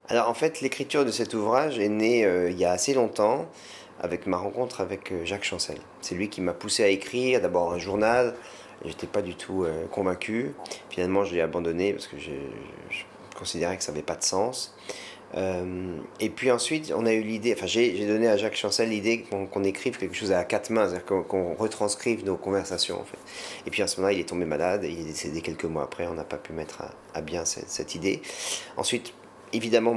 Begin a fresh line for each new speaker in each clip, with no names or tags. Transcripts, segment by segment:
Alors en fait, l'écriture de cet ouvrage est née il y a assez longtemps avec ma rencontre avec Jacques Chancel. C'est lui qui m'a poussé à écrire, d'abord un journal, j'étais pas du tout convaincu. Finalement, je l'ai abandonné parce que je considérais que ça n'avait pas de sens. Et puis ensuite, on a eu l'idée, enfin j'ai donné à Jacques Chancel l'idée qu'on écrive quelque chose à quatre mains, c'est-à-dire qu'on retranscrive nos conversations en fait. Et puis à ce moment-là, il est tombé malade, et il est décédé quelques mois après, on n'a pas pu mettre à bien cette idée. Ensuite, évidemment,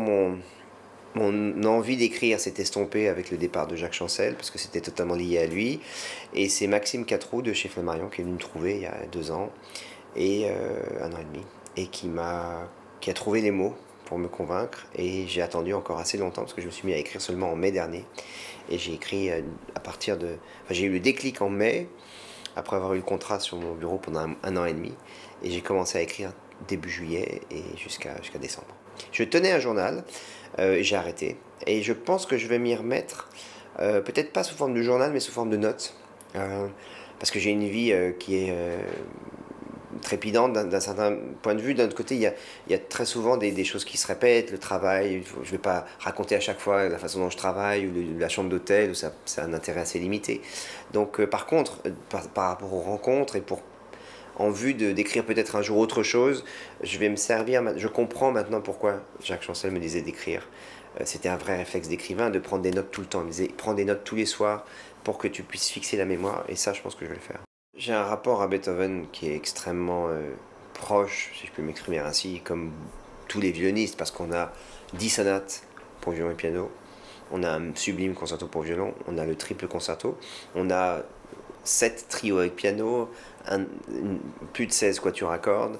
mon envie d'écrire s'est estompée avec le départ de Jacques Chancel, parce que c'était totalement lié à lui. Et c'est Maxime Catroux de chez Flammarion qui est venu me trouver il y a 2 ans, et 1 an et demi, et qui a trouvé les mots pour me convaincre. Et j'ai attendu encore assez longtemps, parce que je me suis mis à écrire seulement en mai dernier. Et j'ai écrit à partir de... Enfin, j'ai eu le déclic en mai, après avoir eu le contrat sur mon bureau pendant un an et demi. Et j'ai commencé à écrire début juillet et jusqu'à décembre. Je tenais un journal, j'ai arrêté. Et je pense que je vais m'y remettre, peut-être pas sous forme de journal, mais sous forme de notes. Parce que j'ai une vie qui est trépidante d'un certain point de vue. D'un autre côté, il y a très souvent des choses qui se répètent, le travail. Je ne vais pas raconter à chaque fois la façon dont je travaille, ou la chambre d'hôtel, où ça a un intérêt assez limité. Donc par contre, par rapport aux rencontres, et en vue d'écrire peut-être un jour autre chose, je vais me servir, je comprends maintenant pourquoi Jacques Chancel me disait d'écrire. C'était un vrai réflexe d'écrivain, de prendre des notes tout le temps. Il me disait, prends des notes tous les soirs pour que tu puisses fixer la mémoire, et ça, je pense que je vais le faire. J'ai un rapport à Beethoven qui est extrêmement proche, si je peux m'exprimer ainsi, comme tous les violonistes, parce qu'on a 10 sonates pour violon et piano, on a un sublime concerto pour violon, on a le triple concerto, on a 7 trios avec piano, plus de 16 quatuors à cordes,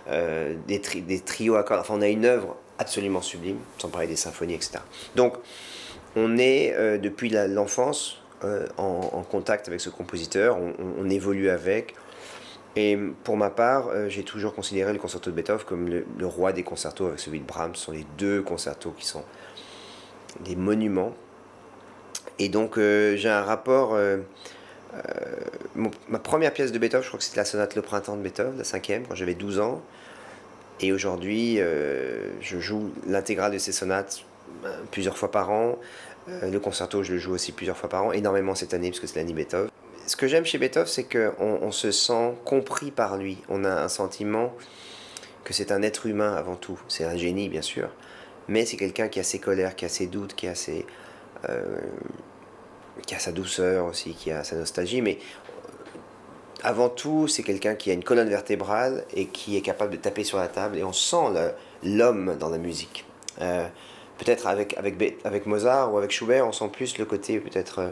des trios à cordes, enfin on a une œuvre absolument sublime, sans parler des symphonies, etc. Donc on est depuis l'enfance en contact avec ce compositeur, on évolue avec. Et pour ma part, j'ai toujours considéré le concerto de Beethoven comme le roi des concertos avec celui de Brahms. Ce sont les deux concertos qui sont des monuments. Et donc j'ai un rapport... ma première pièce de Beethoven, je crois que c'était la sonate Le Printemps de Beethoven, la cinquième, quand j'avais 12 ans. Et aujourd'hui, je joue l'intégrale de ces sonates plusieurs fois par an. Le concerto, je le joue aussi plusieurs fois par an, énormément cette année, parce que c'est l'année Beethoven. Ce que j'aime chez Beethoven, c'est qu'on se sent compris par lui. On a un sentiment que c'est un être humain avant tout. C'est un génie, bien sûr, mais c'est quelqu'un qui a ses colères, qui a ses doutes, qui a sa douceur aussi, qui a sa nostalgie, mais avant tout, c'est quelqu'un qui a une colonne vertébrale et qui est capable de taper sur la table, et on sent l'homme dans la musique. Peut-être avec Mozart ou avec Schubert, on sent plus le côté peut-être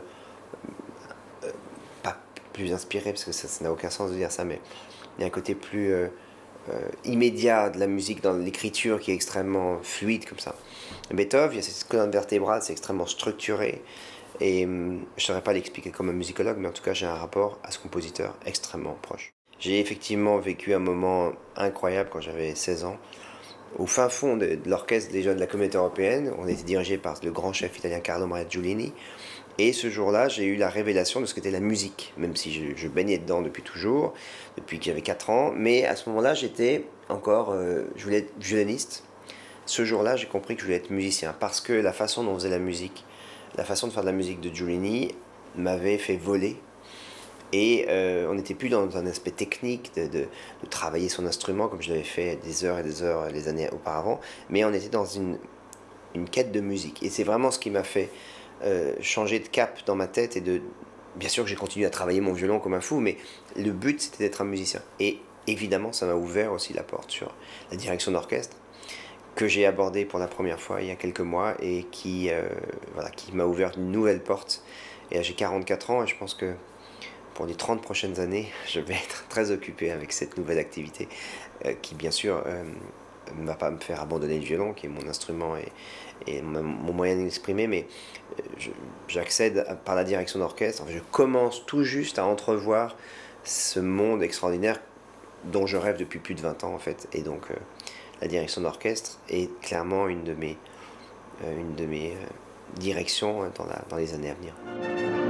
pas plus inspiré, parce que ça n'a aucun sens de dire ça, mais il y a un côté plus immédiat de la musique dans l'écriture qui est extrêmement fluide comme ça. Beethoven, il y a cette colonne vertébrale, c'est extrêmement structuré. Et je ne saurais pas l'expliquer comme un musicologue, mais en tout cas, j'ai un rapport à ce compositeur extrêmement proche. J'ai effectivement vécu un moment incroyable quand j'avais 16 ans, au fin fond de l'orchestre des jeunes de la Communauté européenne. On était dirigé par le grand chef italien Carlo Maria Giulini. Et ce jour-là, j'ai eu la révélation de ce qu'était la musique, même si je baignais dedans depuis toujours, depuis que j'avais 4 ans. Mais à ce moment-là, j'étais encore, je voulais être violoniste. Ce jour-là, j'ai compris que je voulais être musicien, parce que la façon dont on faisait la musique, la façon de faire de la musique de Giulini m'avait fait voler. Et on n'était plus dans un aspect technique de travailler son instrument comme je l'avais fait des heures et des heures les années auparavant, mais on était dans une quête de musique. Et c'est vraiment ce qui m'a fait changer de cap dans ma tête. Bien sûr que j'ai continué à travailler mon violon comme un fou, mais le but c'était d'être un musicien. Et évidemment, ça m'a ouvert aussi la porte sur la direction d'orchestre, que j'ai abordé pour la première fois il y a quelques mois, et qui m'a ouvert une nouvelle porte. Et j'ai 44 ans, et je pense que pour les 30 prochaines années, je vais être très occupé avec cette nouvelle activité qui, bien sûr, ne va pas me faire abandonner le violon, qui est mon instrument et mon moyen d'exprimer, mais j'accède par la direction d'orchestre. Enfin, je commence tout juste à entrevoir ce monde extraordinaire dont je rêve depuis plus de 20 ans, en fait. Et donc, la direction d'orchestre est clairement une de mes directions dans les années à venir.